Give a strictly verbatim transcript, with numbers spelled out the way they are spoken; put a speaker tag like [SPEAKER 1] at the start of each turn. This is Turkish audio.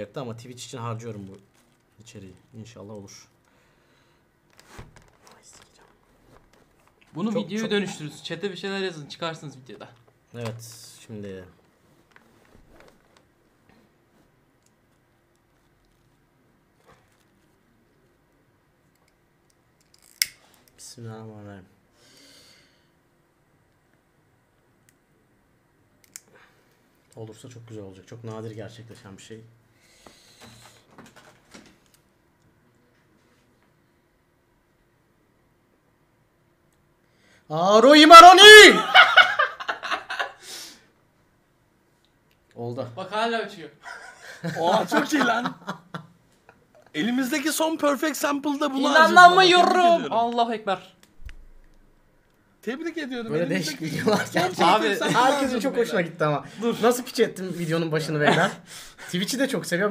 [SPEAKER 1] Ama Twitch için harcıyorum bu içeriği. İnşallah olur.
[SPEAKER 2] Bunu
[SPEAKER 1] Çok-
[SPEAKER 2] videoya
[SPEAKER 1] çok-
[SPEAKER 2] dönüştürürüz. Chat'e bir şeyler yazın, çıkarsınız videoda.
[SPEAKER 1] Evet, şimdi Bismillahirrahmanirrahim. Olursa çok güzel olacak. Çok nadir gerçekleşen bir şey. Aro Imaroni! Oldu.
[SPEAKER 2] Bak hala açıyor.
[SPEAKER 3] Oha çok iyi lan. Elimizdeki son perfect sample'da bunu harcadım.
[SPEAKER 2] İnanamıyorum. Allahu Ekber.
[SPEAKER 3] Tebrik ediyorum.
[SPEAKER 1] Böyle
[SPEAKER 3] Elimizdeki
[SPEAKER 1] değişik videolar gerçekten.
[SPEAKER 2] Abi,
[SPEAKER 3] perfect sample
[SPEAKER 1] Herkesin
[SPEAKER 3] harcadım
[SPEAKER 1] çok
[SPEAKER 3] beyler.
[SPEAKER 1] hoşuna gitti ama. Dur. Nasıl piç ettim videonun başını beyler? Twitch'i de çok seviyorum.